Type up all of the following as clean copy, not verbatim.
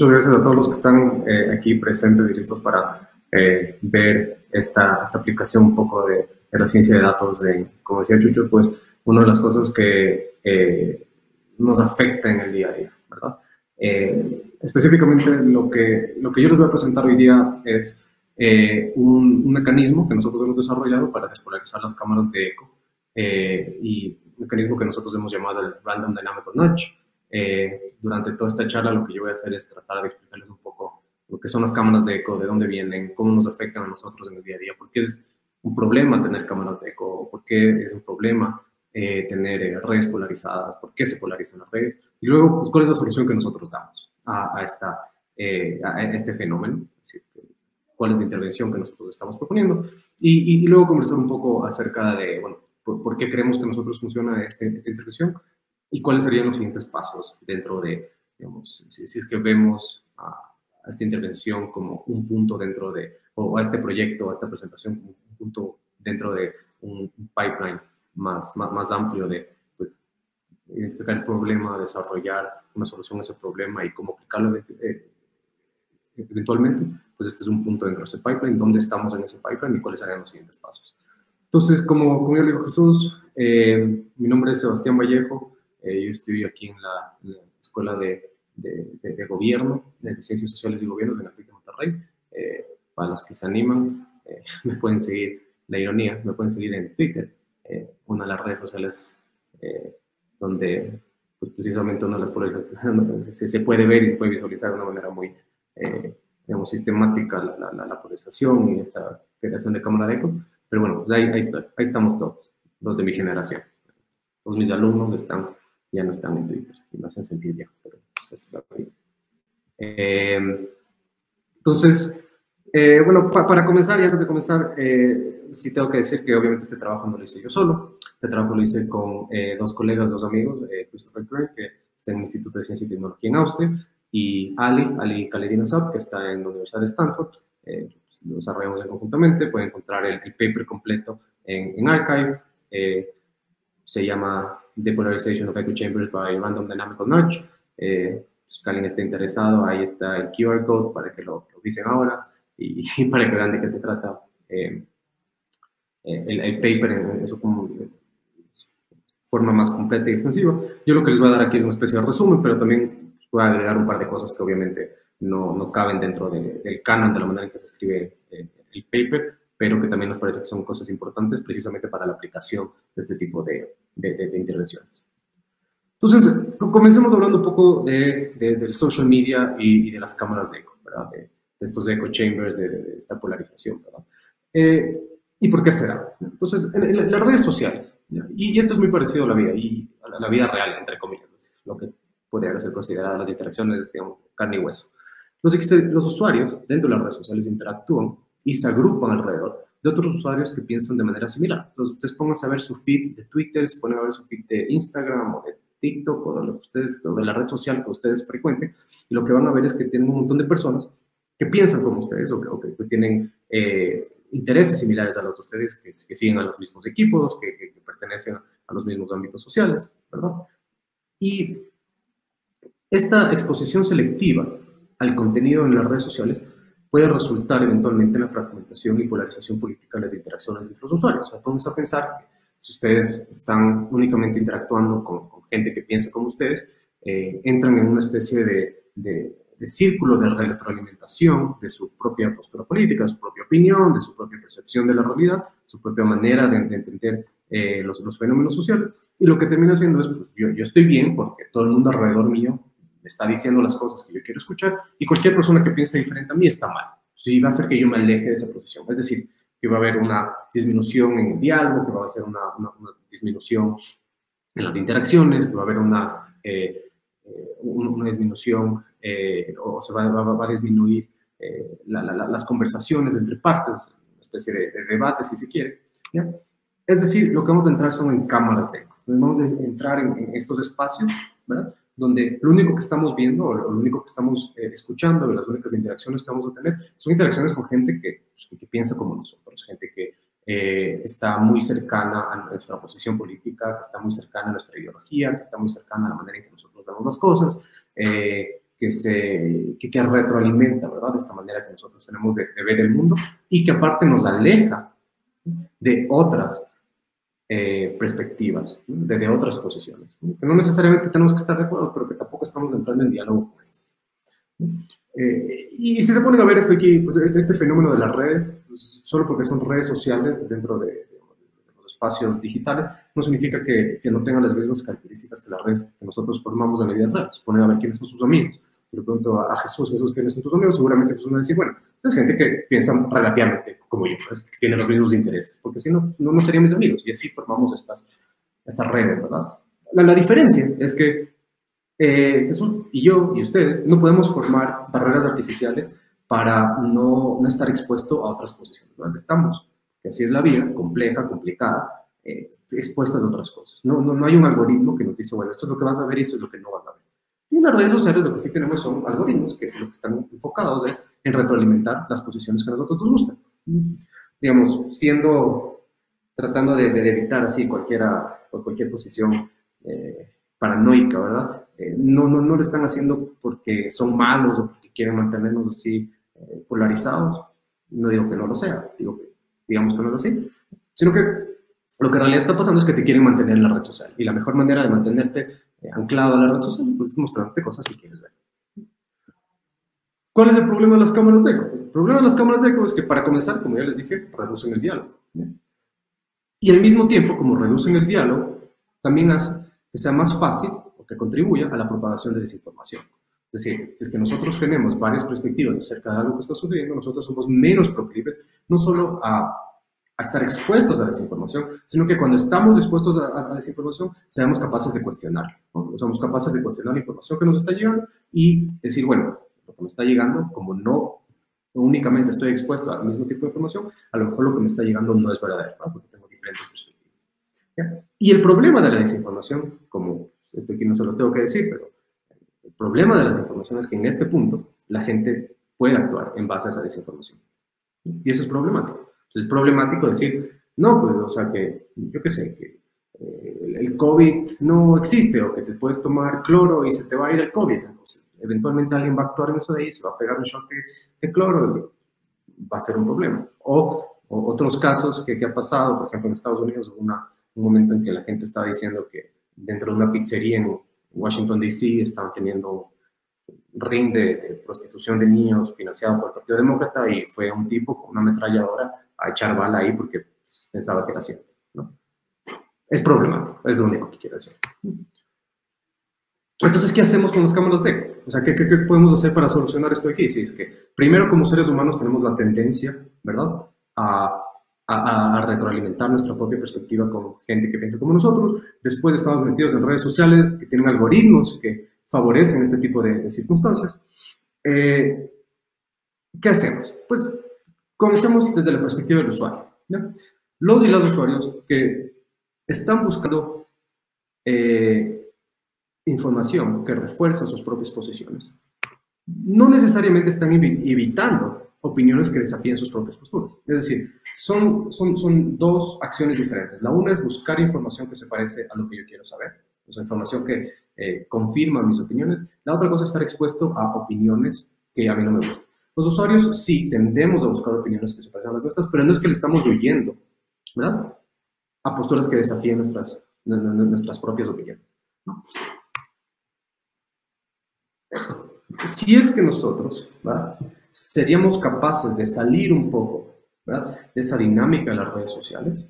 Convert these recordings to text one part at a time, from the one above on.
muchas gracias a todos los que están aquí presentes y listos para ver esta aplicación un poco de la ciencia de datos. Como decía Chucho, pues una de las cosas que nos afecta en el día a día, ¿verdad? Específicamente lo que yo les voy a presentar hoy día es un mecanismo que nosotros hemos desarrollado para despolarizar las cámaras de eco y un mecanismo que nosotros hemos llamado el Random Dynamical Nudge. Durante toda esta charla lo que yo voy a hacer es tratar de explicarles un poco lo que son las cámaras de eco, de dónde vienen, cómo nos afectan a nosotros en el día a día, por qué es un problema tener cámaras de eco, por qué es un problema tener redes polarizadas, por qué se polarizan las redes, y luego pues, cuál es la solución que nosotros damos a este fenómeno, es decir, cuál es la intervención que nosotros estamos proponiendo, y luego conversar un poco acerca de, bueno, por qué creemos que nosotros funciona esta intervención, y cuáles serían los siguientes pasos dentro de, digamos, si es que vemos a esta intervención como un punto dentro de, o a este proyecto, a esta presentación como un punto dentro de un pipeline más amplio de pues, identificar el problema, desarrollar una solución a ese problema y cómo aplicarlo eventualmente, pues este es un punto dentro de ese pipeline, dónde estamos en ese pipeline y cuáles serían los siguientes pasos. Entonces, como ya le dijo Jesús, mi nombre es Sebastián Vallejo. Yo estudio aquí en la Escuela de Gobierno, de Ciencias Sociales y Gobiernos en la TEC de Monterrey. Para los que se animan, me pueden seguir, la ironía, me pueden seguir en Twitter, una de las redes sociales donde pues, precisamente una de las polarizaciones se puede ver y se puede visualizar de una manera muy digamos, sistemática la polarización y esta creación de cámara de eco. Pero bueno, pues ahí estamos todos, los de mi generación. Todos mis alumnos ya no están en Twitter y me hacen sentir viejo, pero pues, es la vida. Entonces, bueno, para comenzar y antes de comenzar, sí tengo que decir que obviamente este trabajo no lo hice yo solo. Este trabajo lo hice con dos colegas, dos amigos, Christopher Curry, que está en el Instituto de Ciencia y Tecnología en Austria, y Ali Khaledi-Nazab, que está en la Universidad de Stanford. Lo desarrollamos conjuntamente. Pueden encontrar el paper completo en Archive. Se llama Depolarization of Echo Chambers by Random Dynamical Nudge. Si alguien está interesado, ahí está el QR code para que lo dicen ahora y para que vean de qué se trata el paper en su forma más completa y extensiva. Yo lo que les voy a dar aquí es una especie de resumen, pero también voy a agregar un par de cosas que obviamente no caben dentro del canon de la manera en que se escribe el paper, pero que también nos parece que son cosas importantes precisamente para la aplicación de este tipo de intervenciones. Entonces, comencemos hablando un poco del social media y de las cámaras de eco, ¿verdad? De estos echo chambers, de esta polarización, ¿verdad? ¿Y por qué será? Entonces, en las redes sociales, ¿ya? Y esto es muy parecido a la vida, y a la vida real, entre comillas, lo que podrían ser consideradas las interacciones, digamos, carne y hueso. Los usuarios dentro de las redes sociales interactúan y se agrupan alrededor de otros usuarios que piensan de manera similar. Entonces, ustedes pónganse a ver su feed de Twitter, se ponen a ver su feed de Instagram o de TikTok o de la red social que ustedes frecuenten, y lo que van a ver es que tienen un montón de personas que piensan como ustedes o que tienen intereses similares a los de ustedes, que siguen a los mismos equipos, que pertenecen a los mismos ámbitos sociales, ¿verdad? Y esta exposición selectiva al contenido en las redes sociales puede resultar eventualmente en la fragmentación y polarización política de las interacciones entre los usuarios. O sea, vamos a pensar que si ustedes están únicamente interactuando con gente que piensa como ustedes, entran en una especie de círculo de retroalimentación de su propia postura política, de su propia opinión, de su propia percepción de la realidad, su propia manera de entender los fenómenos sociales. Y lo que termina haciendo es, pues, yo estoy bien porque todo el mundo alrededor mío me está diciendo las cosas que yo quiero escuchar, y cualquier persona que piense diferente a mí está mal. Sí, va a hacer que yo me aleje de esa posición. Es decir, que va a haber una disminución en el diálogo, que va a ser una disminución en las interacciones, que va a haber una disminución o se va a disminuir las conversaciones entre partes, una especie de debate, si se quiere, ¿ya? Es decir, lo que vamos a entrar son en cámaras de eco. Vamos a entrar en estos espacios, ¿verdad?, donde lo único que estamos viendo o lo único que estamos escuchando, las únicas interacciones que vamos a tener, son interacciones con gente que piensa como nosotros, gente que está muy cercana a nuestra posición política, que está muy cercana a nuestra ideología, que está muy cercana a la manera en que nosotros vemos las cosas, que que retroalimenta, ¿verdad? De esta manera que nosotros tenemos de ver el mundo y que aparte nos aleja de otras perspectivas, ¿no? De otras posiciones, ¿no? Que no necesariamente tenemos que estar de acuerdo, pero que tampoco estamos entrando en diálogo con estas, ¿no? Y si se ponen a ver esto aquí, pues este fenómeno de las redes, pues, solo porque son redes sociales dentro de los espacios digitales, no significa que no tengan las mismas características que las redes que nosotros formamos en la vida real. Se ponen a ver quiénes son sus amigos. Yo le pregunto a Jesús, ¿quiénes son tus amigos? Seguramente Jesús me va a decir, bueno, es gente que piensa relativamente como yo, que tiene los mismos intereses, porque si no, no serían mis amigos. Y así formamos estas redes, ¿verdad? La diferencia es que Jesús y yo y ustedes no podemos formar barreras artificiales para no estar expuesto a otras posiciones, ¿verdad? Estamos, que así es la vida, compleja, complicada, expuestas a otras cosas. No hay un algoritmo que nos dice, bueno, esto es lo que vas a ver y esto es lo que no vas a ver. Y en las redes sociales lo que sí tenemos son algoritmos que lo que están enfocados es en retroalimentar las posiciones que a nosotros nos gustan. Digamos, tratando de evitar así cualquier posición paranoica, ¿verdad? No lo están haciendo porque son malos o porque quieren mantenernos así polarizados. No digo que no lo sea, digamos que no es así, sino que lo que en realidad está pasando es que te quieren mantener en la red social. Y la mejor manera de mantenerte anclado a la red social pues, es mostrarte cosas que quieres ver. ¿Cuál es el problema de las cámaras de eco? El problema de las cámaras de eco es que, para comenzar, como ya les dije, reducen el diálogo, ¿sí? Y al mismo tiempo, como reducen el diálogo, también hace que sea más fácil o que contribuya a la propagación de desinformación. Es decir, si es que nosotros tenemos varias perspectivas acerca de algo que está sucediendo, nosotros somos menos proclives no solo a estar expuestos a desinformación, sino que cuando estamos expuestos a desinformación, seamos capaces de cuestionar, ¿no? Somos capaces de cuestionar la información que nos está llegando y decir, bueno, lo que me está llegando, como no únicamente estoy expuesto al mismo tipo de información, a lo mejor lo que me está llegando no es verdadero, ¿no? Porque tengo diferentes perspectivas, ¿ya? Y el problema de la desinformación, como esto aquí no se lo tengo que decir, pero el problema de la desinformación es que en este punto la gente puede actuar en base a esa desinformación. Y eso es problemático. Entonces es problemático decir, no, pues, o sea, que yo qué sé, que el COVID no existe o que te puedes tomar cloro y se te va a ir el COVID. Entonces, eventualmente alguien va a actuar en eso de ahí, se va a pegar un shot de cloro y va a ser un problema. O otros casos que ha pasado, por ejemplo, en Estados Unidos, hubo un momento en que la gente estaba diciendo que dentro de una pizzería en Washington, D.C., estaban teniendo un ring de prostitución de niños financiado por el Partido Demócrata y fue un tipo con una ametralladora a echar bala ahí porque pensaba que era cierto, ¿no? Es problemático, es lo único que quiero decir. Entonces, ¿qué hacemos con las cámaras de eco? O sea, ¿qué podemos hacer para solucionar esto aquí? Sí, es que primero, como seres humanos, tenemos la tendencia, ¿verdad?, a retroalimentar nuestra propia perspectiva con gente que piensa como nosotros. Después estamos metidos en redes sociales que tienen algoritmos que favorecen este tipo de circunstancias. ¿Qué hacemos? Pues comencemos desde la perspectiva del usuario, ¿ya? Los y las usuarios que están buscando información que refuerza sus propias posiciones, no necesariamente están evitando opiniones que desafíen sus propias posturas. Es decir, son dos acciones diferentes. La una es buscar información que se parece a lo que yo quiero saber, o sea, información que confirma mis opiniones. La otra cosa es estar expuesto a opiniones que a mí no me gustan. Los usuarios sí tendemos a buscar opiniones que se parecen a las nuestras, pero no es que le estamos huyendo, ¿verdad?, a posturas que desafíen nuestras propias opiniones, ¿no? Si es que nosotros, ¿verdad?, seríamos capaces de salir un poco, ¿verdad?, de esa dinámica de las redes sociales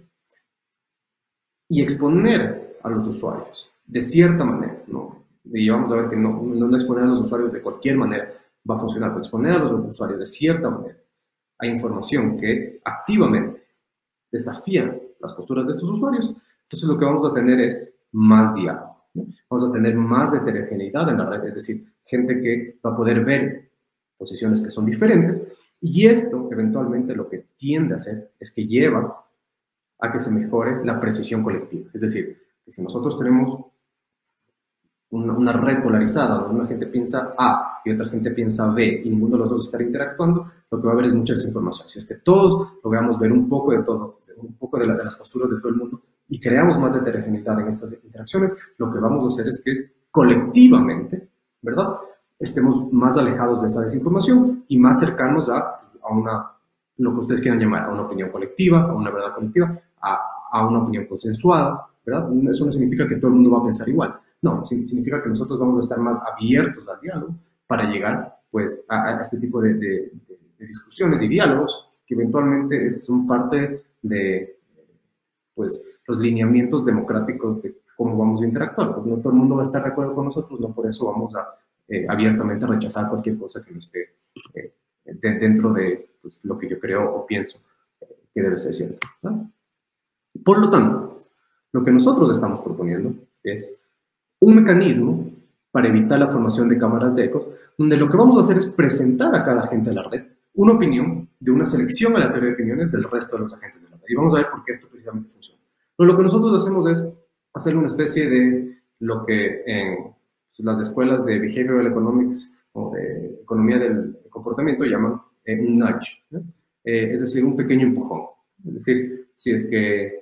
y exponer a los usuarios de cierta manera, ¿no? Y vamos a ver que no exponer a los usuarios de cualquier manera va a funcionar, pero exponer a los usuarios de cierta manera a información que activamente desafía las posturas de estos usuarios, entonces lo que vamos a tener es más diálogo, ¿no? Vamos a tener más heterogeneidad en la red, es decir, gente que va a poder ver posiciones que son diferentes, y esto eventualmente lo que tiende a hacer es que lleva a que se mejore la precisión colectiva. Es decir, que si nosotros tenemos una red polarizada donde una gente piensa A y otra gente piensa B y ninguno de los dos está interactuando, lo que va a haber es mucha desinformación. Si es que todos logramos ver un poco de todo, un poco de las posturas de todo el mundo y creamos más heterogeneidad en estas interacciones, lo que vamos a hacer es que colectivamente, ¿verdad?, estemos más alejados de esa desinformación y más cercanos a lo que ustedes quieran llamar, a una opinión colectiva, a una verdad colectiva, a una opinión consensuada, ¿verdad? Eso no significa que todo el mundo va a pensar igual. No, significa que nosotros vamos a estar más abiertos al diálogo para llegar, pues, a este tipo de discusiones y diálogos que eventualmente son parte de, pues, los lineamientos democráticos de cómo vamos a interactuar. Pues no todo el mundo va a estar de acuerdo con nosotros, no por eso vamos a abiertamente rechazar cualquier cosa que no esté dentro de pues, lo que yo creo o pienso que debe ser cierto, ¿no? Por lo tanto, lo que nosotros estamos proponiendo es un mecanismo para evitar la formación de cámaras de ecos, donde lo que vamos a hacer es presentar a cada agente de la red una opinión de una selección aleatoria de opiniones del resto de los agentes de la red. Y vamos a ver por qué esto precisamente funciona. Pero lo que nosotros hacemos es hacer una especie de lo que en las escuelas de Behavioral Economics o de Economía del Comportamiento llaman un nudge, ¿no? Es decir, un pequeño empujón. Es decir, si es que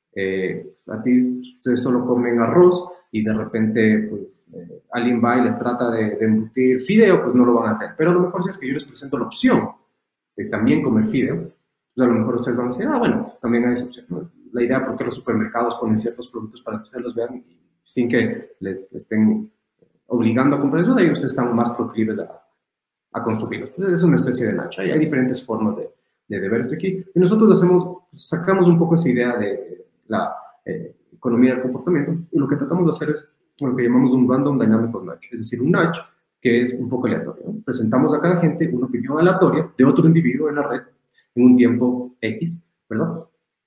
a ti ustedes solo comen arroz y de repente pues, alguien va y les trata de embutir fideo, pues no lo van a hacer. Pero a lo mejor si es que yo les presento la opción de también comer fideo, pues a lo mejor ustedes van a decir, ah, bueno, también hay esa opción, ¿no? La idea porque los supermercados ponen ciertos productos para que ustedes los vean y sin que les estén obligando a comprar eso, de ahí ustedes están más proclives a consumirlos. Entonces es una especie de nacho. Hay diferentes formas de ver esto aquí. Y nosotros sacamos un poco esa idea de la economía del comportamiento y lo que tratamos de hacer es lo que llamamos un random dynamic nudge, es decir, un nudge que es un poco aleatorio, ¿no? Presentamos a cada gente una opinión aleatoria de otro individuo en la red en un tiempo X, ¿verdad?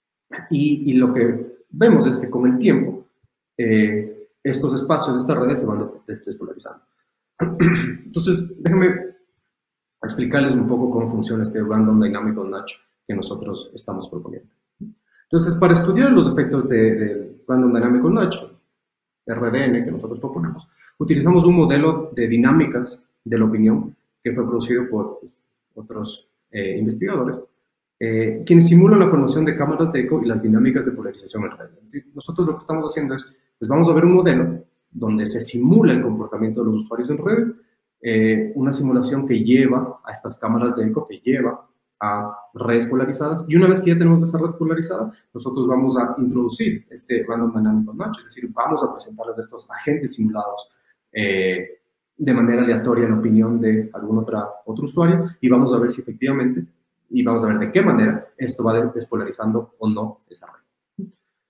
Y lo que vemos es que con el tiempo estos espacios de estas redes se van despolarizando. Entonces, déjenme explicarles un poco cómo funciona este Random Dynamic Nudge que nosotros estamos proponiendo. Entonces, para estudiar los efectos del Random Dynamic Nudge, RDN, que nosotros proponemos, utilizamos un modelo de dinámicas de la opinión que fue producido por otros investigadores, quienes simulan la formación de cámaras de eco y las dinámicas de polarización en red. ¿Sí? Nosotros lo que estamos haciendo es, pues vamos a ver un modelo donde se simula el comportamiento de los usuarios en redes, una simulación que lleva a estas cámaras de eco, que lleva a redes polarizadas, y una vez que ya tenemos esa red polarizada, nosotros vamos a introducir este Random Dynamic Nudge, es decir, vamos a presentarles a estos agentes simulados de manera aleatoria en opinión de algún otro usuario, y vamos a ver si efectivamente, y vamos a ver de qué manera esto va despolarizando o no esa red.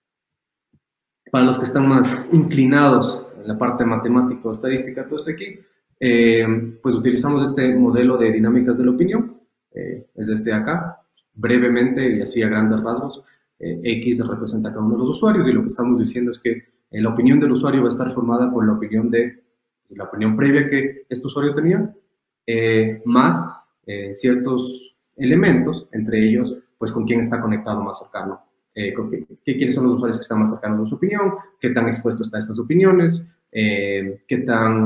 Para los que están más inclinados en la parte matemática o estadística, todo esto aquí, pues utilizamos este modelo de dinámicas de la opinión, es este de acá, brevemente y así a grandes rasgos, X representa a cada uno de los usuarios y lo que estamos diciendo es que la opinión del usuario va a estar formada por la opinión previa que este usuario tenía, más ciertos elementos, entre ellos, pues con quién está conectado más cercano, quiénes son los usuarios que están más cercanos de su opinión, qué tan expuesto está a estas opiniones, qué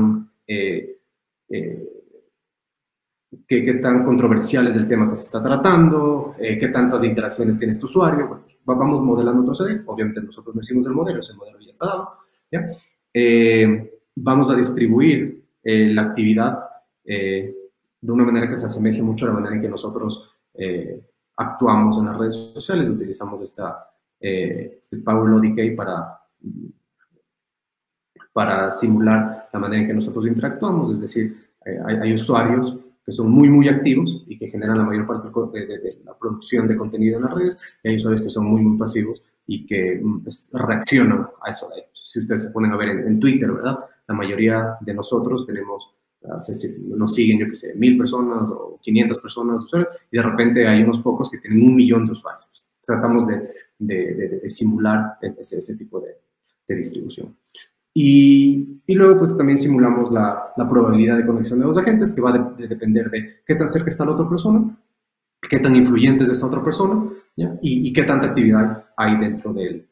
tan controversial es el tema que se está tratando, qué tantas interacciones tiene este usuario. Bueno, pues vamos modelando todo eso. Obviamente nosotros no hicimos el modelo ya está dado, ¿ya? Vamos a distribuir la actividad de una manera que se asemeje mucho a la manera en que nosotros actuamos en las redes sociales. Utilizamos este Power Law Decay para simular la manera en que nosotros interactuamos, es decir, hay usuarios que son muy, muy activos y que generan la mayor parte de la producción de contenido en las redes, y hay usuarios que son muy, muy pasivos y que reaccionan a eso de ellos. Si ustedes se ponen a ver en Twitter, ¿verdad? La mayoría de nosotros nos siguen, yo qué sé, 1000 personas o 500 personas, y de repente hay unos pocos que tienen 1 millón de usuarios. Tratamos de simular ese tipo de distribución. Y luego pues también simulamos la probabilidad de conexión de los agentes, que va a depender de qué tan cerca está la otra persona, qué tan influyente es esa otra persona, ¿ya? Y qué tanta actividad hay dentro del...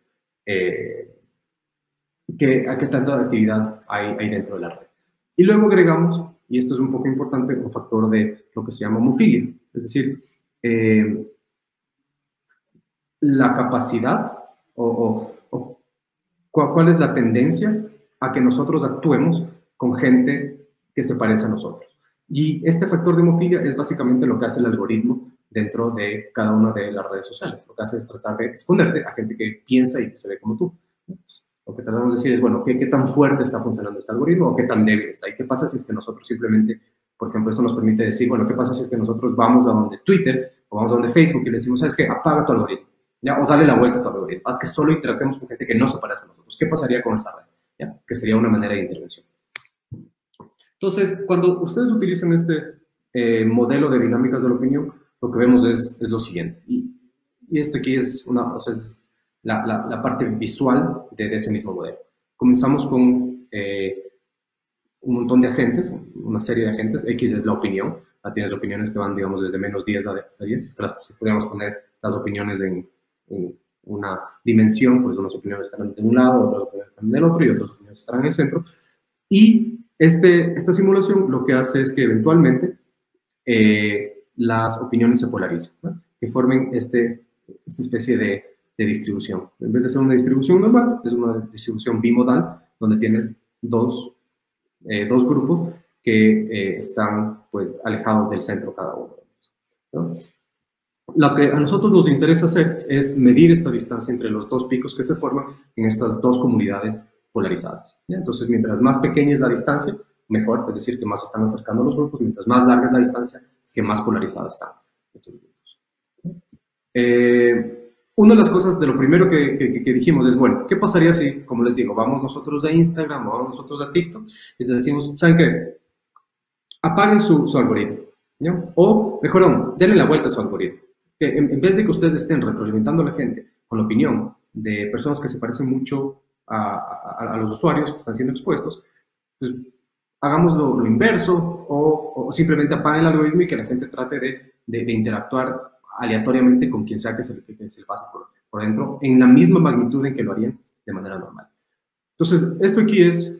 qué tanta actividad hay dentro de la red. Y luego agregamos, y esto es un poco importante, un factor de lo que se llama homofilia, es decir, la capacidad cuál es la tendencia a que nosotros actuemos con gente que se parece a nosotros. Y este factor de hemofilia es básicamente lo que hace el algoritmo dentro de cada una de las redes sociales. Lo que hace es tratar de exponerte a gente que piensa y que se ve como tú. Lo que tratamos de decir es, bueno, ¿qué tan fuerte está funcionando este algoritmo o qué tan débil está? ¿Y qué pasa si es que nosotros simplemente, por ejemplo, esto nos permite decir, bueno, ¿qué pasa si es que nosotros vamos a donde Twitter o vamos a donde Facebook y le decimos, ¿sabes qué? Apaga tu algoritmo, ¿ya? O dale la vuelta a tu algoritmo. Haz que solo interactuemos con gente que no se parece a nosotros. ¿Qué pasaría con esa red? ¿Ya? Que sería una manera de intervención. Entonces, cuando ustedes utilizan este modelo de dinámicas de la opinión, lo que vemos es lo siguiente. Y esto aquí es, es la parte visual de ese mismo modelo. Comenzamos con un montón de agentes, una serie de agentes. X es la opinión. Tienes opiniones que van, digamos, desde menos 10 hasta 10. Si podríamos poner las opiniones en una dimensión, pues unas opiniones estarán de un lado, otras opiniones estarán del otro y otras opiniones estarán en el centro. Y esta simulación lo que hace es que eventualmente las opiniones se polaricen, ¿no? Que formen esta especie de distribución. En vez de ser una distribución normal, es una distribución bimodal, donde tienes dos grupos que están pues alejados del centro cada uno, ¿no? Lo que a nosotros nos interesa hacer es medir esta distancia entre los dos picos que se forman en estas dos comunidades polarizadas, ¿ya? Entonces, mientras más pequeña es la distancia, mejor, es decir, que más se están acercando a los grupos. Mientras más larga es la distancia, es que más polarizados están estos grupos. Una de las cosas, de lo primero que dijimos es, bueno, ¿qué pasaría si, como les digo, vamos nosotros a Instagram o vamos nosotros a TikTok y les decimos, ¿saben qué? Apaguen su algoritmo, ¿no? O, mejor aún, denle la vuelta a su algoritmo. Que en vez de que ustedes estén retroalimentando a la gente con la opinión de personas que se parecen mucho a los usuarios que están siendo expuestos, pues hagamos lo inverso o simplemente apaguen el algoritmo y que la gente trate de interactuar aleatoriamente con quien sea que se le pase por dentro en la misma magnitud en que lo harían de manera normal. Entonces, esto aquí es,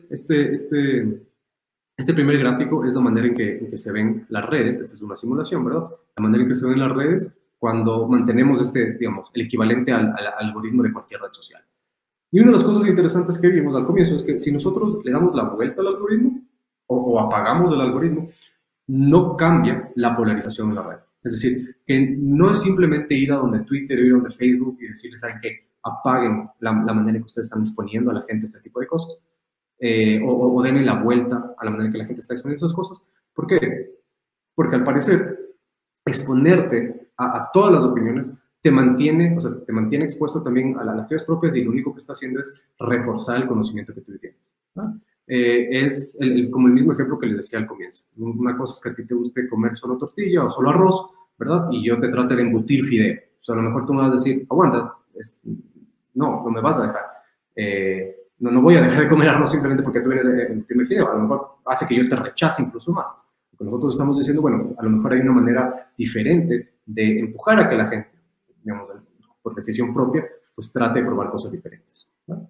este primer gráfico es la manera en que se ven las redes. Esta es una simulación, ¿verdad? La manera en que se ven las redes cuando mantenemos digamos, el equivalente al algoritmo de cualquier red social. Y una de las cosas interesantes que vimos al comienzo es que si nosotros le damos la vuelta al algoritmo o apagamos el algoritmo, no cambia la polarización de la red. Es decir, que no es simplemente ir a donde Twitter o ir a donde Facebook y decirles, ¿saben qué? Apaguen la manera en que ustedes están exponiendo a la gente este tipo de cosas. O denle la vuelta a la manera en que la gente está exponiendo esas cosas. ¿Por qué? Porque al parecer, exponerte a todas las opiniones te mantiene expuesto también a las tuyas propias y lo único que está haciendo es reforzar el conocimiento que tú tienes, ¿no? Es como el mismo ejemplo que les decía al comienzo. Una cosa es que a ti te guste comer solo tortilla o solo arroz, ¿verdad? Y yo te trate de embutir fideo. O sea, a lo mejor tú me vas a decir, aguanta, no me vas a dejar. No voy a dejar de comer arroz simplemente porque tú vienes a embutirme fideo. A lo mejor hace que yo te rechace incluso más. Porque nosotros estamos diciendo, bueno, pues a lo mejor hay una manera diferente de empujar a que la gente, digamos, por decisión propia, pues trate de probar cosas diferentes, ¿no?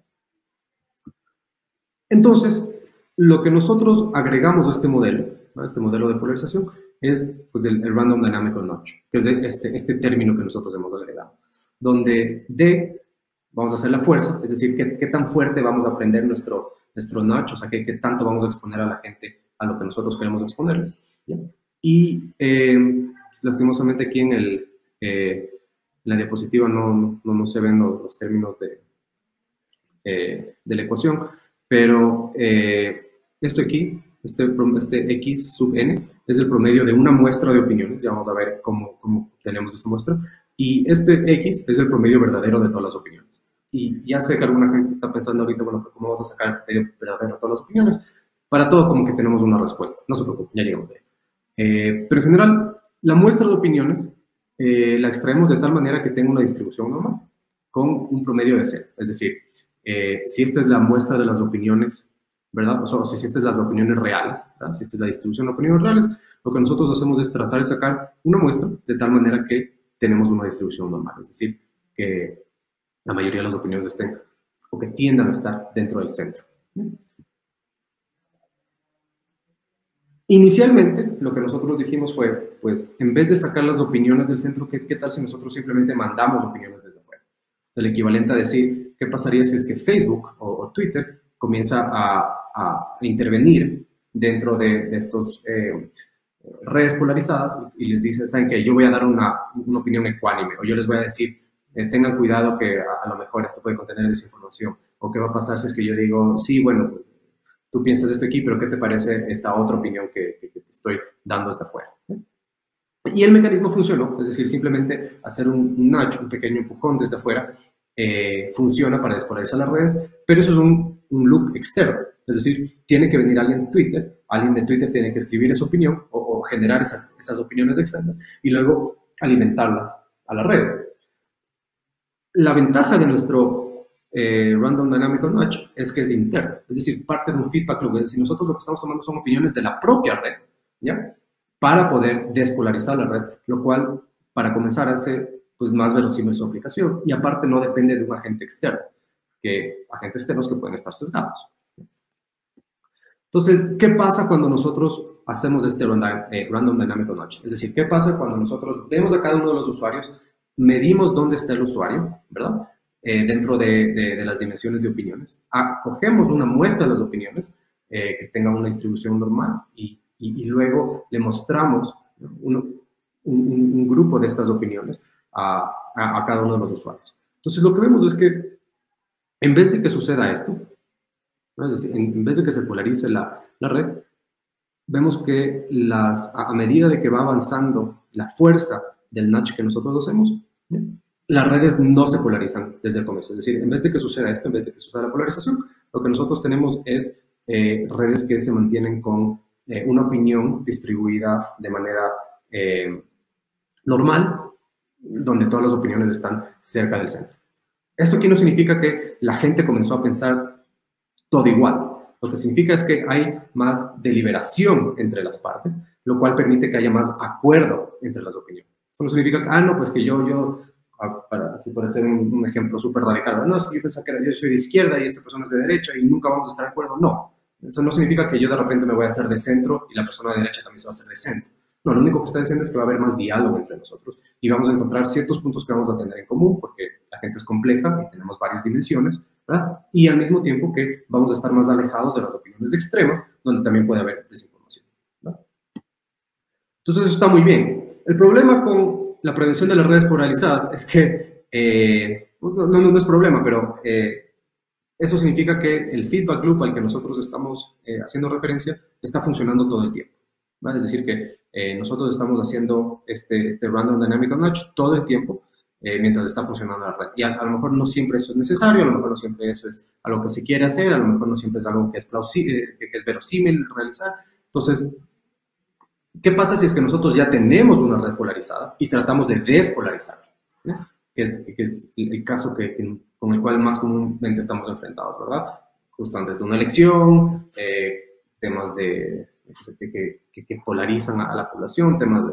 Entonces, lo que nosotros agregamos a este modelo, ¿no? Este modelo de polarización, es pues, el Random Dynamical Notch, que es este término que nosotros hemos agregado, donde D, vamos a hacer la fuerza, es decir, qué tan fuerte vamos a prender nuestro notch, o sea, qué tanto vamos a exponer a la gente a lo que nosotros queremos exponerles, ¿ya? Y lastimosamente aquí en la diapositiva no se ven los términos de la ecuación, pero esto aquí, este X sub n, es el promedio de una muestra de opiniones. Ya vamos a ver cómo tenemos esta muestra. Y este X es el promedio verdadero de todas las opiniones. Y ya sé que alguna gente está pensando ahorita, bueno, ¿cómo vas a sacar el promedio verdadero de todas las opiniones? Para todo como que tenemos una respuesta. No se preocupen, ya llegamos de ahí. Pero en general, la muestra de opiniones la extraemos de tal manera que tenga una distribución normal, con un promedio de 0. Es decir, si esta es la muestra de las opiniones, ¿verdad? O sea, si esta es las opiniones reales, ¿verdad? Si esta es la distribución de opiniones reales, lo que nosotros hacemos es tratar de sacar una muestra de tal manera que tenemos una distribución normal. Es decir, que la mayoría de las opiniones estén o que tiendan a estar dentro del centro. Inicialmente, lo que nosotros dijimos fue, pues, en vez de sacar las opiniones del centro, ¿qué tal si nosotros simplemente mandamos opiniones desde afuera? El equivalente a decir, ¿qué pasaría si es que Facebook o Twitter comienza a intervenir dentro de estos redes polarizadas y les dice, ¿saben qué? Yo voy a dar una opinión ecuánime, o yo les voy a decir, tengan cuidado que a lo mejor esto puede contener desinformación, o qué va a pasar si es que yo digo, sí, bueno, pues, tú piensas esto aquí, pero ¿qué te parece esta otra opinión que te estoy dando desde afuera? Y el mecanismo funcionó, es decir, simplemente hacer un nudge, un pequeño empujón desde afuera, funciona para despolarizar las redes, pero eso es un loop externo, es decir, tiene que venir alguien de Twitter tiene que escribir esa opinión o generar esas opiniones externas y luego alimentarlas a la red. La ventaja de nuestro Random Dynamical Nudge es que es interno, es decir, parte de un feedback loop, es decir, nosotros lo que estamos tomando son opiniones de la propia red, ¿ya? Para poder despolarizar la red, lo cual, para comenzar, hace pues, más verosímil su aplicación y aparte no depende de un agente externo, que agentes externos que pueden estar sesgados. Entonces, ¿qué pasa cuando nosotros hacemos este Random Dynamical Nudge? Es decir, ¿qué pasa cuando nosotros vemos a cada uno de los usuarios, medimos dónde está el usuario, ¿verdad? Dentro de las dimensiones de opiniones, cogemos una muestra de las opiniones que tenga una distribución normal y luego le mostramos un grupo de estas opiniones a cada uno de los usuarios. Entonces, lo que vemos es que en vez de que suceda esto, ¿no? Es decir, en vez de que se polarice la red, vemos que a medida de que va avanzando la fuerza del nudge que nosotros hacemos, ¿sí? Las redes no se polarizan desde el comienzo. Es decir, en vez de que suceda esto, en vez de que suceda la polarización, lo que nosotros tenemos es redes que se mantienen con una opinión distribuida de manera normal, donde todas las opiniones están cerca del centro. Esto aquí no significa que la gente comenzó a pensar todo igual. Lo que significa es que hay más deliberación entre las partes, lo cual permite que haya más acuerdo entre las opiniones. Eso no significa que, no, pues que así por hacer un ejemplo súper radical, no, es que yo pensaba que yo soy de izquierda y esta persona es de derecha y nunca vamos a estar de acuerdo. No, eso no significa que yo de repente me voy a hacer de centro y la persona de derecha también se va a hacer de centro. No, lo único que está diciendo es que va a haber más diálogo entre nosotros y vamos a encontrar ciertos puntos que vamos a tener en común, porque la gente es compleja y tenemos varias dimensiones, ¿verdad? Y al mismo tiempo que vamos a estar más alejados de las opiniones extremas, donde también puede haber desinformación, ¿verdad? Entonces, eso está muy bien. El problema con la prevención de las redes polarizadas es que, no es problema, pero eso significa que el feedback loop al que nosotros estamos haciendo referencia está funcionando todo el tiempo, ¿vale? Es decir, que nosotros estamos haciendo este Random Dynamical Nudge todo el tiempo mientras está funcionando la red. Y a lo mejor no siempre eso es necesario, a lo mejor no siempre eso es algo que se quiere hacer, a lo mejor no siempre es algo que es plausible, que es verosímil realizar. Entonces, ¿qué pasa si es que nosotros ya tenemos una red polarizada y tratamos de despolarizarla? ¿No? Que es el caso con el cual más comúnmente estamos enfrentados, ¿verdad? Justo antes de una elección, temas que polarizan a la población, temas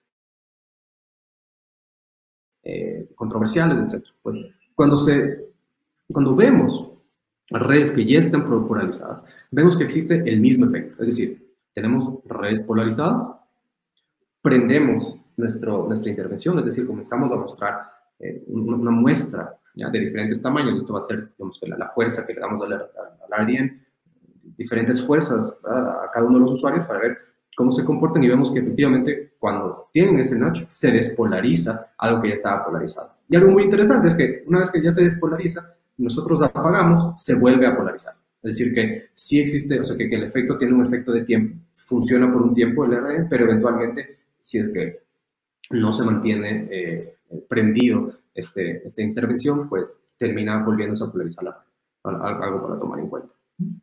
controversiales, etc. Pues, cuando vemos redes que ya están polarizadas, vemos que existe el mismo efecto. Es decir, tenemos redes polarizadas, prendemos nuestra intervención, es decir, comenzamos a mostrar una muestra, ¿ya? De diferentes tamaños. Esto va a ser, digamos, la fuerza que le damos al RDN, diferentes fuerzas a cada uno de los usuarios para ver cómo se comportan y vemos que efectivamente cuando tienen ese nudge se despolariza algo que ya estaba polarizado. Y algo muy interesante es que una vez que ya se despolariza, nosotros apagamos, se vuelve a polarizar. Es decir, que sí existe, o sea, que el efecto tiene un efecto de tiempo, funciona por un tiempo el RDN, pero eventualmente, si es que no se mantiene prendido esta intervención, pues termina volviéndose a polarizar algo para tomar en cuenta.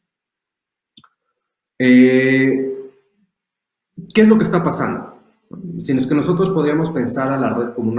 ¿Qué es lo que está pasando? Si es que nosotros podríamos pensar a la red como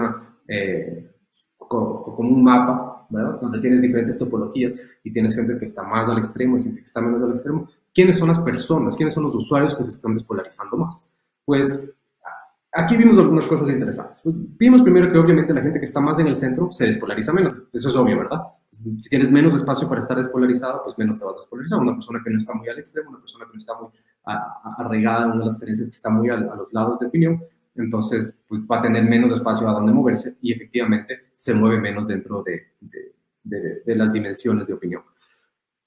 un mapa, ¿verdad? Donde tienes diferentes topologías y tienes gente que está más al extremo y gente que está menos al extremo. ¿Quiénes son las personas? ¿Quiénes son los usuarios que se están despolarizando más? Pues aquí vimos algunas cosas interesantes. Pues, vimos primero que obviamente la gente que está más en el centro se despolariza menos. Eso es obvio, ¿verdad? Si tienes menos espacio para estar despolarizado, pues menos te vas a despolarizar. Una persona que no está muy al extremo, una persona que no está muy arraigada en una de las experiencias que está muy a los lados de opinión, entonces pues, va a tener menos espacio a donde moverse y efectivamente se mueve menos dentro de las dimensiones de opinión.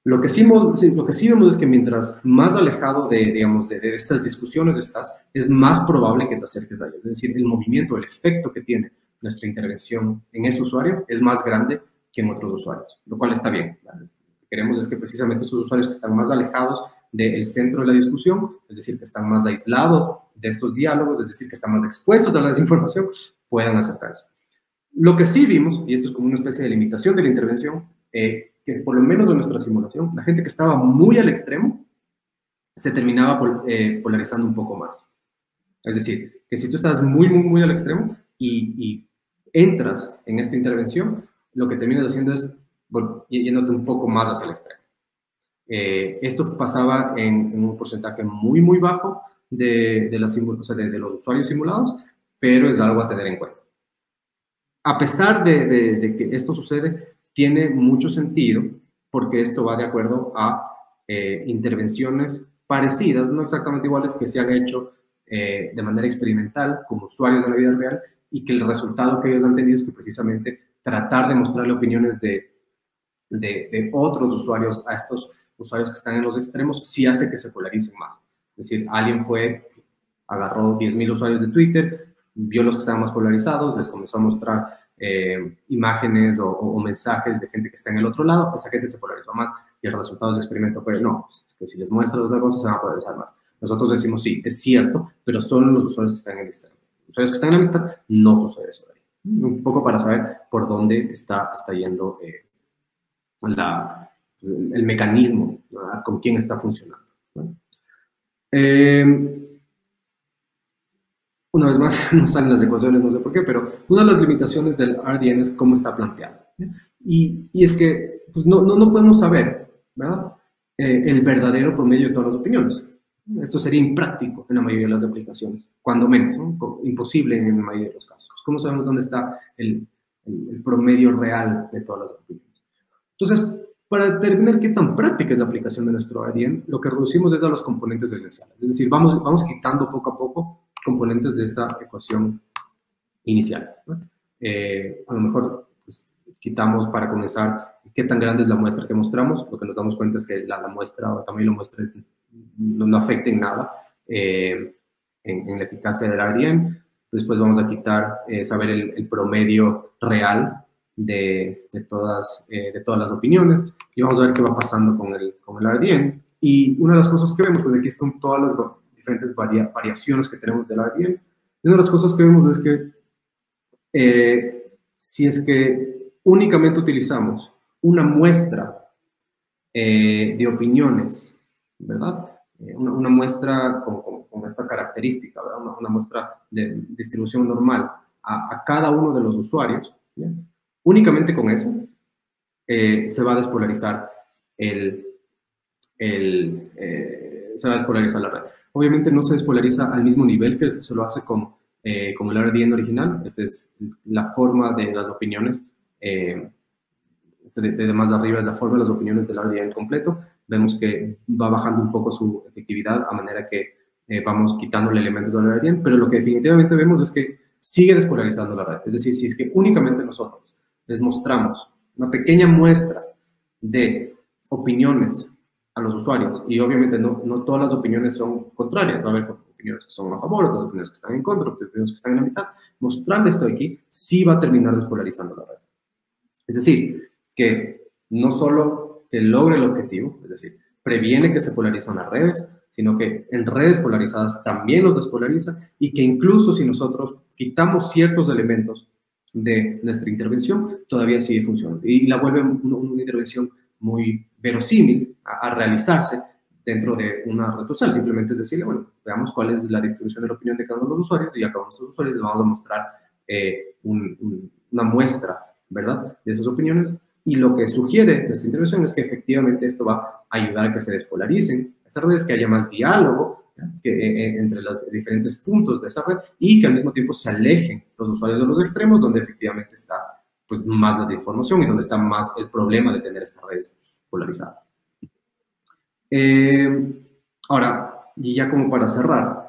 Lo que sí vemos es que mientras más alejado digamos, de estas discusiones estás, es más probable que te acerques a ellos. Es decir, el movimiento, el efecto que tiene nuestra intervención en ese usuario es más grande que en otros usuarios, lo cual está bien. Lo que queremos es que precisamente esos usuarios que están más alejados del centro de la discusión, es decir, que están más aislados de estos diálogos, es decir, que están más expuestos a la desinformación, puedan acercarse. Lo que sí vimos, y esto es como una especie de limitación de la intervención, que por lo menos en nuestra simulación, la gente que estaba muy al extremo se terminaba polarizando un poco más. Es decir, que si tú estás muy al extremo y entras en esta intervención, lo que terminas haciendo es yéndote un poco más hacia el extremo. Esto pasaba en un porcentaje muy bajo de los usuarios simulados, pero es algo a tener en cuenta. A pesar de que esto sucede, tiene mucho sentido porque esto va de acuerdo a intervenciones parecidas, no exactamente iguales, que se han hecho de manera experimental con usuarios de la vida real y que el resultado que ellos han tenido es que precisamente tratar de mostrarle opiniones de otros usuarios a estos usuarios que están en los extremos sí hace que se polaricen más. Es decir, alguien agarró 10.000 usuarios de Twitter, vio los que estaban más polarizados, les comenzó a mostrar imágenes o mensajes de gente que está en el otro lado, esa gente se polarizó más y el resultado del experimento fue, no, pues, que si les muestras otra cosa se van a polarizar más. Nosotros decimos, sí, es cierto, pero solo los usuarios que están en el extremo. Los usuarios que están en la mitad, no sucede eso ahí. Un poco para saber por dónde está yendo el mecanismo, ¿no? Con quién está funcionando, ¿no? Una vez más, no salen las ecuaciones, no sé por qué, pero una de las limitaciones del RDN es cómo está planteado. Y es que pues no podemos saber, ¿verdad? El verdadero promedio de todas las opiniones. Esto sería impráctico en la mayoría de las aplicaciones, cuando menos, ¿no? Imposible en la mayoría de los casos. ¿Cómo sabemos dónde está el promedio real de todas las opiniones? Entonces, para determinar qué tan práctica es la aplicación de nuestro RDN, lo que reducimos es a los componentes esenciales. Es decir, vamos quitando poco a poco componentes de esta ecuación inicial, ¿no? A lo mejor pues, quitamos para comenzar qué tan grande es la muestra que mostramos. Lo que nos damos cuenta es que la muestra o también la muestra no afecta en nada en la eficacia del RDN. Después vamos a quitar, saber el promedio real de todas las opiniones y vamos a ver qué va pasando con el RDN. Y una de las cosas que vemos, pues aquí están todas las diferentes variaciones que tenemos del RDN. Y una de las cosas que vemos es que si es que únicamente utilizamos una muestra de opiniones, ¿verdad? Una muestra con esta característica, ¿verdad? Una muestra de distribución normal a cada uno de los usuarios, ¿ya? Únicamente con eso se va a despolarizar se va a despolarizar la red. Obviamente no se despolariza al mismo nivel que se lo hace con el RDN original. Esta es la forma de las opiniones. De más de arriba es la forma de las opiniones del RDN completo. Vemos que va bajando un poco su efectividad a manera que vamos quitándole elementos del RDN, pero lo que definitivamente vemos es que sigue despolarizando la red. Es decir, si es que únicamente nosotros les mostramos una pequeña muestra de opiniones a los usuarios, y obviamente no todas las opiniones son contrarias, va a haber opiniones que son a favor, otras opiniones que están en contra, otras opiniones que están en la mitad. Mostrarle esto aquí sí va a terminar despolarizando la red. Es decir, que no solo que logre el objetivo, es decir, previene que se polarizan las redes, sino que en redes polarizadas también los despolariza y que incluso si nosotros quitamos ciertos elementos de nuestra intervención, todavía sigue funcionando. Y la vuelve una intervención muy verosímil a realizarse dentro de una red social. Simplemente es decirle, bueno, veamos cuál es la distribución de la opinión de cada uno de los usuarios y a cada uno de los usuarios les vamos a mostrar una muestra, ¿verdad?, de esas opiniones. Y lo que sugiere nuestra intervención es que efectivamente esto va a ayudar a que se despolaricen esas redes, que haya más diálogo entre los diferentes puntos de esa red y que al mismo tiempo se alejen los usuarios de los extremos, donde efectivamente está pues, más la desinformación y donde está más el problema de tener estas redes polarizadas. Ahora, y ya como para cerrar,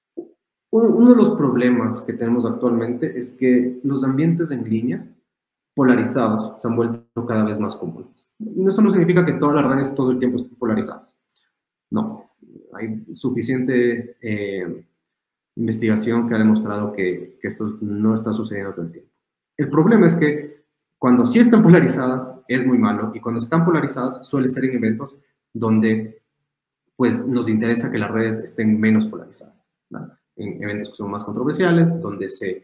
uno de los problemas que tenemos actualmente es que los ambientes en línea polarizados se han vuelto cada vez más comunes. Eso no significa que todas las redes todo el tiempo estén polarizadas. No, hay suficiente investigación que ha demostrado que esto no está sucediendo todo el tiempo. El problema es que cuando sí están polarizadas es muy malo, y cuando están polarizadas suele ser en eventos donde pues nos interesa que las redes estén menos polarizadas, ¿no? En eventos que son más controversiales, donde se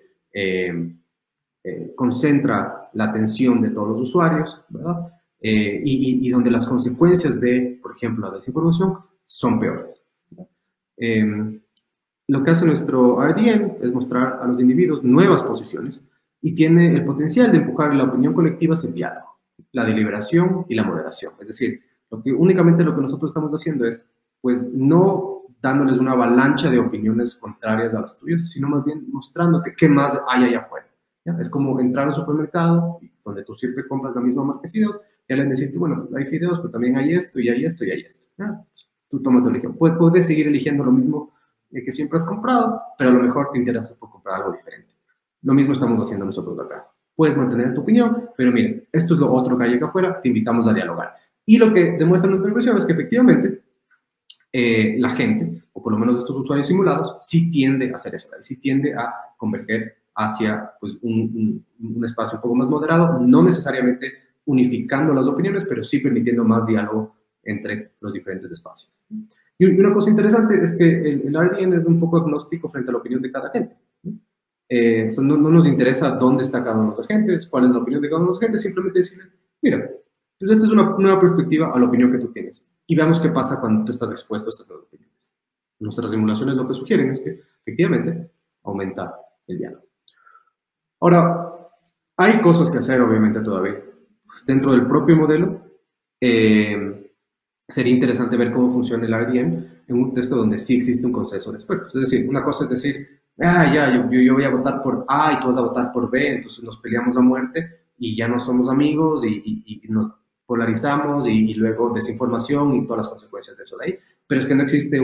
concentra la atención de todos los usuarios, ¿verdad? Y donde las consecuencias de, por ejemplo, la desinformación son peores. Lo que hace nuestro RDN es mostrar a los individuos nuevas posiciones y tiene el potencial de empujar la opinión colectiva hacia el diálogo, la deliberación y la moderación. Es decir, únicamente lo que nosotros estamos haciendo es, pues, no dándoles una avalancha de opiniones contrarias a las tuyas, sino más bien mostrándote qué más hay allá afuera. ¿Ya? Es como entrar al supermercado, donde tú siempre compras la misma marca de fideos, y al decirte, bueno, hay fideos, pero también hay esto, y hay esto, y hay esto. ¿Ya? Pues, tú tomas tu elección. Puedes seguir eligiendo lo mismo que siempre has comprado, pero a lo mejor te interesa por comprar algo diferente. Lo mismo estamos haciendo nosotros acá. Puedes mantener tu opinión, pero mire, esto es lo otro que hay acá afuera, te invitamos a dialogar. Y lo que demuestra nuestra inversión es que efectivamente la gente, o por lo menos estos usuarios simulados, sí tiende a hacer eso, sí tiende a converger hacia pues, un espacio un poco más moderado, no necesariamente unificando las opiniones, pero sí permitiendo más diálogo entre los diferentes espacios. Y una cosa interesante es que el RDN es un poco agnóstico frente a la opinión de cada gente. No nos interesa dónde está cada uno de los agentes, cuál es la opinión de cada uno de los agentes, simplemente decirle, mira, pues esta es una nueva perspectiva a la opinión que tú tienes. Y veamos qué pasa cuando tú estás expuesto a estas nuevas opiniones. Nuestras simulaciones lo que sugieren es que, efectivamente, aumenta el diálogo. Ahora, hay cosas que hacer, obviamente, todavía. Pues dentro del propio modelo, sería interesante ver cómo funciona el RDN en un texto donde sí existe un consenso de expertos. Es decir, una cosa es decir, yo voy a votar por A y tú vas a votar por B, entonces nos peleamos a muerte y ya no somos amigos y nos polarizamos y luego desinformación y todas las consecuencias de eso de ahí. Pero es que no existe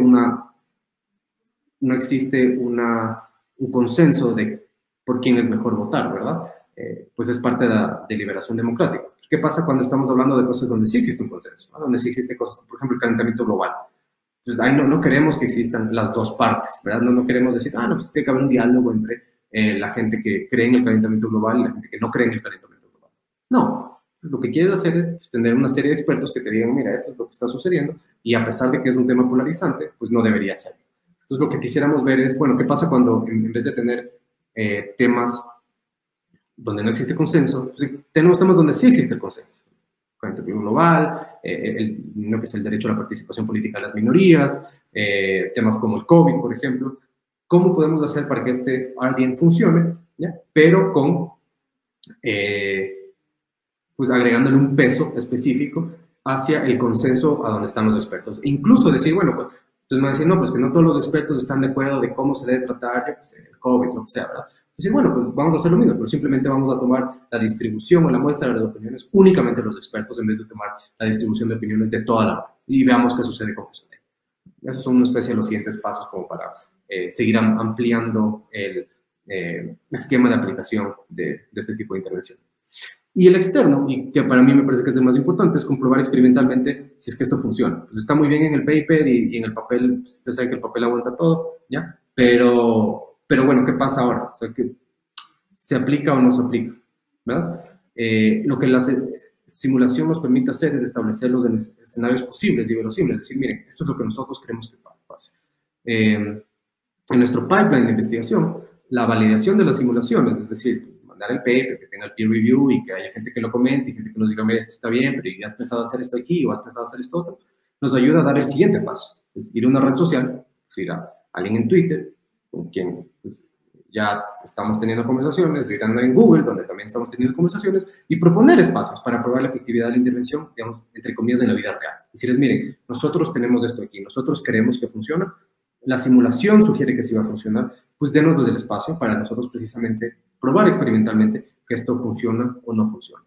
un consenso de por quién es mejor votar, ¿verdad? Pues es parte de la deliberación democrática. ¿Qué pasa cuando estamos hablando de cosas donde sí existe un consenso, ¿no? Donde sí existe cosas, por ejemplo, el calentamiento global? Pues ahí no queremos que existan las dos partes, ¿verdad? No queremos decir, pues tiene que haber un diálogo entre la gente que cree en el calentamiento global y la gente que no cree en el calentamiento global. No, lo que quieres hacer es pues, tener una serie de expertos que te digan, mira, esto es lo que está sucediendo, y a pesar de que es un tema polarizante, pues no debería ser. Entonces lo que quisiéramos ver es, bueno, ¿qué pasa cuando en vez de tener temas donde no existe consenso, pues, tenemos temas donde sí existe el consenso? Calentamiento global, lo que es el derecho a la participación política de las minorías, temas como el COVID, por ejemplo. ¿Cómo podemos hacer para que este RDN funcione, ¿ya? Pero con, pues agregándole un peso específico hacia el consenso a donde están los expertos? E incluso decir, bueno, pues, entonces me van a decir, no, pues que no todos los expertos están de acuerdo de cómo se debe tratar, ya, pues, el COVID, lo que sea, ¿verdad? Decir, bueno, pues vamos a hacer lo mismo, pero simplemente vamos a tomar la distribución o la muestra de las opiniones únicamente de los expertos en vez de tomar la distribución de opiniones de toda la hora. Y veamos qué sucede con eso. Esos son una especie de los siguientes pasos como para seguir ampliando el esquema de aplicación de este tipo de intervención. Y el externo, y que para mí me parece que es el más importante, es comprobar experimentalmente si es que esto funciona. Pues está muy bien en el paper y en el papel, pues ustedes saben que el papel aguanta todo, ¿ya? Pero bueno, ¿qué pasa ahora? O sea, que ¿se aplica o no se aplica? ¿Verdad? Lo que la simulación nos permite hacer es establecer los escenarios posibles y verosímiles. Es decir, miren, esto es lo que nosotros queremos que pase. En nuestro pipeline de investigación, la validación de las simulaciones, es decir, mandar el paper, que tenga el peer review y que haya gente que lo comente y gente que nos diga, mira, esto está bien, pero ¿ya has pensado hacer esto aquí o has pensado hacer esto otro? Nos ayuda a dar el siguiente paso. Es ir a una red social, pues ir a alguien en Twitter, con quien pues, ya estamos teniendo conversaciones, ir andando en Google, donde también estamos teniendo conversaciones, y proponer espacios para probar la efectividad de la intervención, digamos, entre comillas, en la vida real. Decirles, miren, nosotros tenemos esto aquí, nosotros creemos que funciona, la simulación sugiere que sí va a funcionar, pues denos desde el espacio para nosotros precisamente probar experimentalmente que esto funciona o no funciona.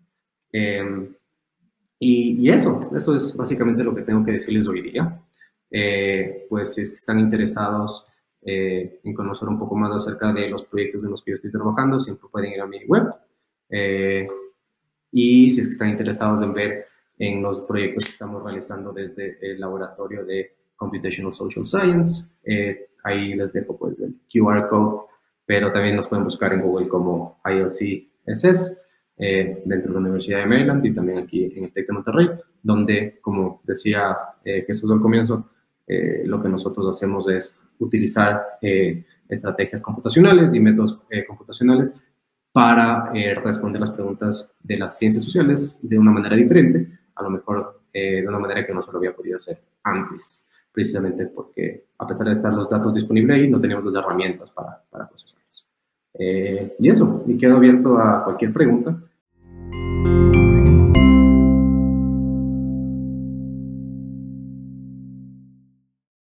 Y eso es básicamente lo que tengo que decirles hoy día. Pues si es que están interesados en conocer un poco más acerca de los proyectos en los que yo estoy trabajando, siempre pueden ir a mi web, Y si es que están interesados en ver en los proyectos que estamos realizando desde el laboratorio de Computational Social Science, ahí les dejo pues el QR code, pero también nos pueden buscar en Google como ILC-SS, dentro de la Universidad de Maryland y también aquí en el TEC de Monterrey, donde, como decía Jesús al comienzo, lo que nosotros hacemos es utilizar estrategias computacionales y métodos computacionales para responder las preguntas de las ciencias sociales de una manera diferente, a lo mejor de una manera que no se lo había podido hacer antes, precisamente porque a pesar de estar los datos disponibles ahí, no teníamos las herramientas para procesarlos. Y eso, y quedo abierto a cualquier pregunta.